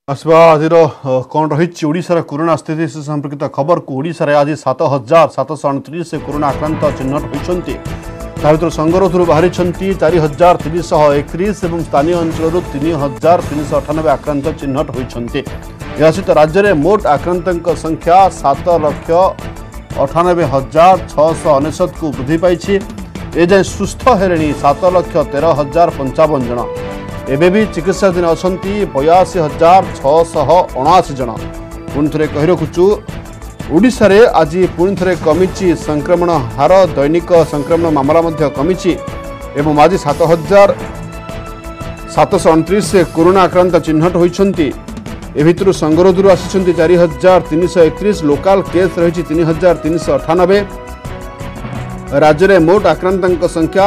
आसवा आज कौन रही ओडार कोरोना स्थिति से संपर्कित खबर को ओडार आज 7,729 कोरोना आक्रांत चिन्हट होती संगरोधर बाहरी 4,331 और स्थानीय अंचल 3,398 आक्रांत चिन्हट होती सहित राज्य में मोट आक्रांत संख्या 7,98,699 को वृद्धि पाई। एजाए सुस्थ हेले 7,13,055 जन एबे भी चिकित्साधीन अच्छा 82,679 जन। पुणी थे कही रखुचु ओडिशा रे आज पुणी थे कमी संक्रमण हार दैनिक संक्रमण मामला कमी एवं आज 7,729 कोरोना आक्रांत चिन्हट होती। भितर संगरोधर आसी 4,331 लोकाल केस रही 3,398 राज्य में मोट आक्रांत संख्या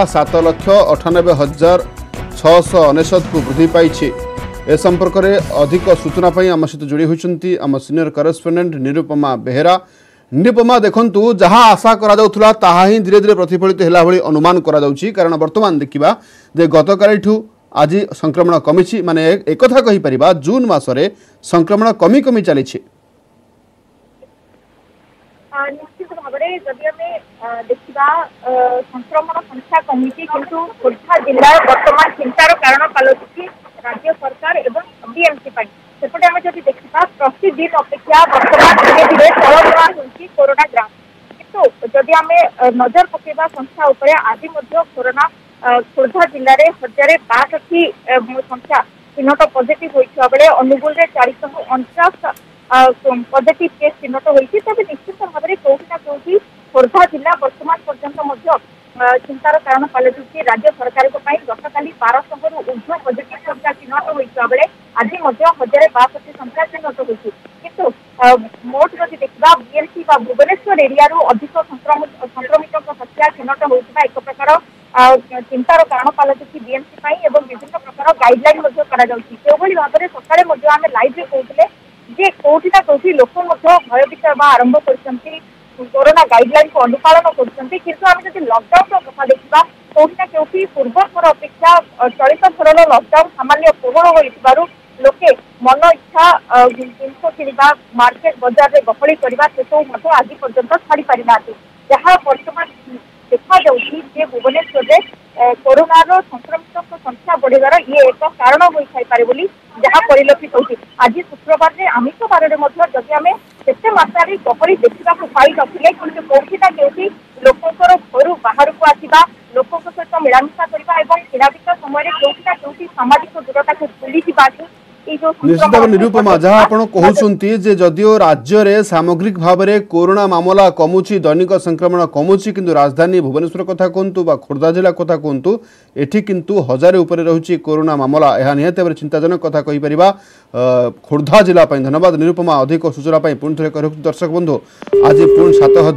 7,98,699 को वृद्धि पाई। ए संपर्क में अधिक सूचना आम सहित जोड़ी होती आम सीनियर करेस्पोंडेंट निरुपमा बेहेरा। निरुपमा देखंतु जहाँ आशा करा ही धीरे धीरे प्रतिफलित है भाई अनुमान करा कारण वर्तमान देखा जे गतकाली आज संक्रमण कमी माने एक कथा कहि परिबा जून मासरे संक्रमण कमी कमी चली। निश्चित भाव में जदि आम देखा संक्रमण संख्या कमी किंतु खोर्धा जिला वर्तमान चिंतार कारण पालुची राज्य सरकार एवं बीएमसी सेपटे आम जब देखा प्रतिदिन अपेक्षा वर्तमान धीरे धीरे तलमुआ होती कोरोना ग्राफ किंतु जदि आम नजर पकेबा संख्या उपरे आज कोरोना खोर्धा जिले में 1,062 संख्या चिन्हट पॉजिटिव होता बेले अनुगुल 449 पॉजिटिव केस चिन्हट होती। तबे निश्चित भाव में कौटी ना कौटी खोर्धा जिला वर्तमान पर्यंत चिंतार कारण पालटुची राज्य सरकार गतकाली 1200 ऊर्ध्व पॉजिटिव संख्या चिन्हट होता बेले आज 1,062 संख्या चिन्हट होती किंतु मोट जदि देखा बीएमसी भुवनेश्वर एरिया अधिक संक्रमित संख्या चिन्हट होता एक प्रकार चिंतार कारण पालटुची बीएमसी विभिन्न प्रकार गाइडलाइन भाव में सकाଳେ आम लाइव कहते जे कौटी ना कौटी लोक भयभीत आरंभ कर कोरोना गाइडलाइन को अनुपालन कर लॉकडाउन कथा देखा कौटी ना कौटी पूर्व थर अपेक्षा चलित थर लॉकडाउन सामान्य कोहल हो लोके मन इच्छा जिनस किणवा मार्केट बजार में गहली करवा से सब आज पर्यंत छाड़ी पारि ना जहाँ वर्तमान देखा भुवनेश्वर में कोरोना संक्रमित संख्या बढ़िवार ये एक कारण हो जहाँ परिलक्षित होती। आज शुक्रवार में आमिष बार में जदि आम से मात्रा गहली देखा पाई नथिले कि कौटी ना कौटी लोकंर घर बाहर को आसवा लोकों सहित मिलामिशा करने किणाबिका समय कौटी ना कौटी सामाजिक दूरता को भूली निश्चित भाव निरुपमा जहाँ आप कहते जदियो राज्य में सामग्रिक भाव में कोरोना मामला कमुची दैनिक संक्रमण कमुची किंतु राजधानी भुवनेश्वर कथा कहतु बा खोर्धा जिला कथा कहतु एठी किंतु 1000 ऊपर रही कोरोना मामला यह निहत भाव चिंताजनक कथा कहि परिबा खोर्धा जिला। धन्यवाद निरुपमा अधिक सूचना पुणी थे दर्शक बंधु आज पुणी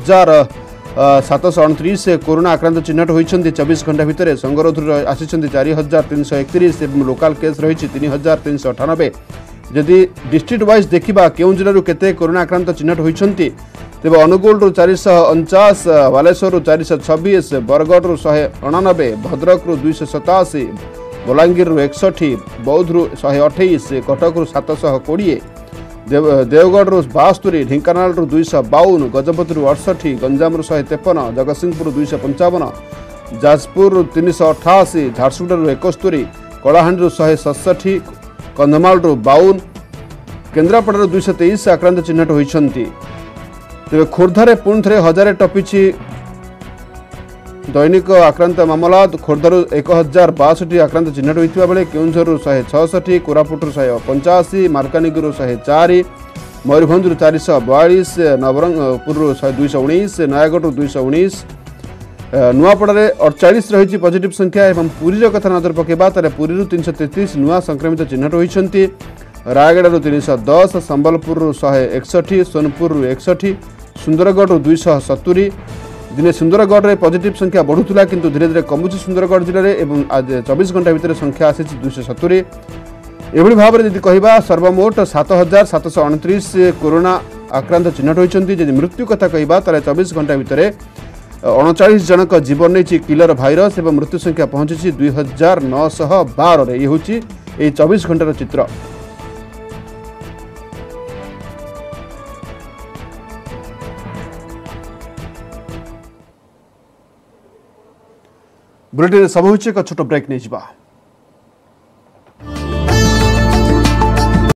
7,729 कोरोना आक्रांत चिन्हट होती 24 घंटा भितर संगरोधर आसी 4,331 और लोकाल केस रही 3,398। जदि डिस्ट्रिक्ट वाइज देखा केउं जिलू केते कोरोना आक्रांत चिन्हट होती तेज अनुगुल 449 बालेश्वर 426 बरगढ़ 199 भद्रक 287 बलांगीर 61 बौद्ध 128 कटक 720 देवगढ़ 72 ढेंकानाल 252 गजपति 68 गंजाम 153 जगतसिंहपुर 255 जाजपुर 388 झारसुगुड़ा 71 कलाहांडी 167 कंधमाल 52 केन्द्रापड़ा 223 आक्रांत चिन्हट होती। तेज खोर्धार पुणी थे 1000 टपिछि दैनिक आक्रांत मामला खोर्धार 1,062 आक्रांत चिन्हट होता बेले केउंझर 166 कोरापुट 185 मार्कानीगुर 104 मयूरभंज 442 नवरंगपुर 219 नयागढ़ 219 नुआपड़ा 48 रही पॉजिटिव संख्या एवं पुरी कथा नजर पकेबा पुरी 333 नुआ संक्रमित चिन्हट होती रायगढ़ 310 संबलपुर 161 सोनपुर 61 सुंदरगढ़ 270 दिने सुंदरगढ़ में पॉजिटिव संख्या बढ़ुला किंतु धीरे धीरे कमुची सुंदरगढ़ जिले में आज 24 घंटा भितर संख्या आसी 270। एभली भाव में यदि कहबा सर्वमोट 7,729 कोरोना आक्रांत चिन्हट होती। यदि मृत्यु कथा कहबा 24 घंटा भितर 39 जनक जीवन नहीं किलर भाइरस एवं मृत्यु संख्या पहुंची 2,912 ये हूँ 24 घंटार चित्र। बुलेटिन सब होछि एक छोट ब्रेक नहीं जिबा।